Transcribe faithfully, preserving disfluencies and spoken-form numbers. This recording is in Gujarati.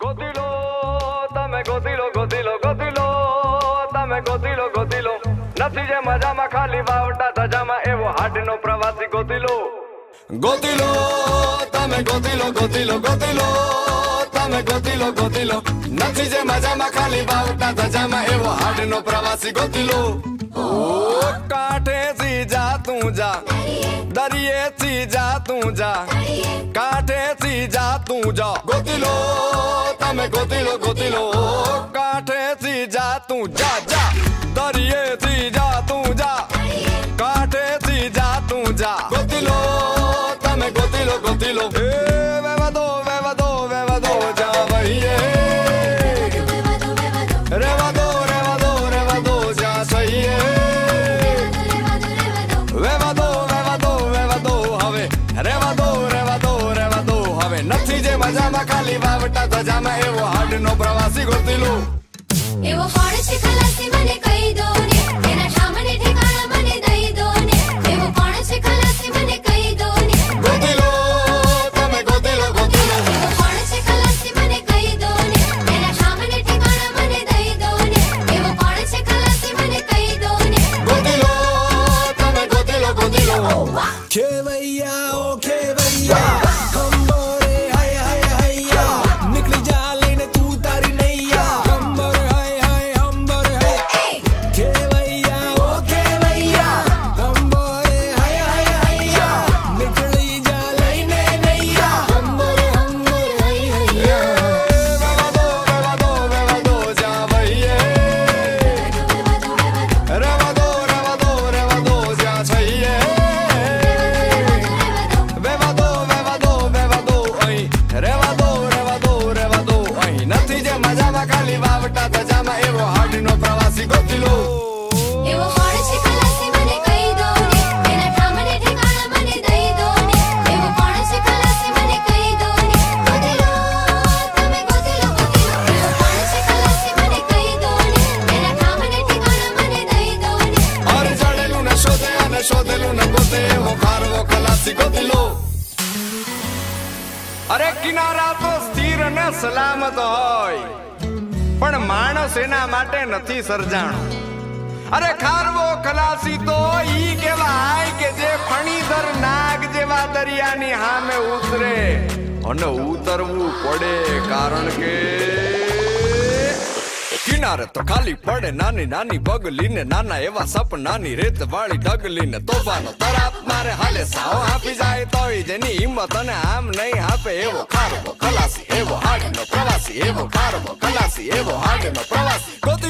Gotilo, tame Gotilo, Gotilo, Gotilo, tame Gotilo, Gotilo. નથી જે મજામાં ખાલી વાવટા ધજામાં એવો હાડનો પ્રવાસી ગોતીલો. ગોતીલો, તમે ગોતીલો, ગોતીલો, ગોતીલો, તમે ગોતીલો, ગોતીલો. નથી જે મજામાં ખાલી વાવટા ધજામાં એવો હાડનો પ્રવાસી ગોતીલો. ઓ કાંઠેથી જા તું જા, દરિયેથી જા તું જા, કાંઠેથી જા તું જા. ગોતીલો, તમે ગોતીલો, ગોતીલો, કાંઠેથી જા તું જા જા. દરિયેથી જા તું જા, કાંઠેથી જા તું જા. ગોતીલો, તમે ગોતીલો, ગોતીલો. એ વેવા દો, વેવા દો, વેવા દો જા વહીએ. રેવા દો, રેવા દો, રેવા દો જા સહીએ. વેવા દો, વેવા દો, વેવા દો હવે. રેવા દો, રેવા દો, રેવા દો હવે. નથી જે મજામાં ખાલી વાવટા ધજામાં એવો હાડનો પ્રવાસી ગોતીલો. એવો કોણ છે ખલાસી મને કહી દો ને, એના સામને ઠેકાણા મને દઈ દો ને. એવો કોણ છે ખલાસી મને કહી દો ને. ગોતીલો, તમે ગોતીલો, ગોતીલો. એવો કોણ છે ખલાસી મને કહી દો ને, એના સામને ઠેકાણા મને દઈ દો ને. એવો કોણ છે ખલાસી મને કહી દો ને. ગોતીલો, તમે ગોતીલો, ગોતીલો. ખેવૈયા ઓ ખેવૈયા ખંભોરે હાય હાય હૈયા નીકળી જા લઈને તું તારી નૈયા. ખંભોરે હાય હાય ખંભોરે હાય ખેવૈયા ઓ ખેવૈયા ખંભોરે હાય હાય હૈયા નીકળી જા લઈને નૈયા. ખંભોરે ખંભોરે હાય હૈયા. વેવા દો, વેવા દો, વેવા દો જા વહીએ. રેવા દો, રેવા દો, રેવા દો જા છઈએ. વેવા દો, વેવા દો, વેવા દો અહીં. રેવા દો, રેવા દો, રેવા દો અહીં. નથી જે મજામાં ખાલી વાવટા ધજામાં એવો હાડનો પ્રવાસી ગોતીલો. એવો કોણ છે ખલાસી મને કહી દો ને, એના સામને ઠેકાણા મને દઈ દો ને. એવો કોણ છે ખલાસી મને કહી દો ને. ગોતીલો, તમે ગોતીલો, ગોતીલો. એવો કોણ છે ખલાસી મને કહી દો ને, એના સામને ઠેકાણા મને દઈ દો ને. હર ચડેલું ને શોધે અને શોધેલું ને ગોતે એવો ખારવો ખલાસી ગોતીલો. અરે કિનારા તો સ્થિર અને સલામત હોય, પણ માણસ એના માટે નથી સર્જાણો. અરે ખારવો ખલાસી તો ઈ કહેવાય કે જે ફણીધર નાગ જેવા દરિયાની સામે ઉતરે અને ઉતરવું પડે, કારણ કે કિનારે તો ખાલી પડે નાની નાની બગલીને, નાના એવા સપનાની રેત વાળી ડગલીને. તોફાનો તરાપ મારે હાલે સાવ આપી જાય તોય જેની હિંમત અને આમ નહીં આપે એવો ખારવો ખલાસી, એવો હાડનો પ્રવાસી, એવો ખારવો ખલાસી, એવો હાડનો પ્રવાસી.